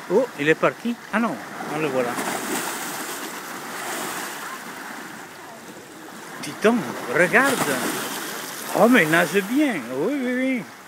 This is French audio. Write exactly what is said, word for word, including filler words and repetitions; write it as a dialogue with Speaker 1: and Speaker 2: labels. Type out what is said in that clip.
Speaker 1: Oh, il est parti. Ah non, on le voilà. Dis donc, regarde. Oh, mais il nage bien. Oui, oui, oui.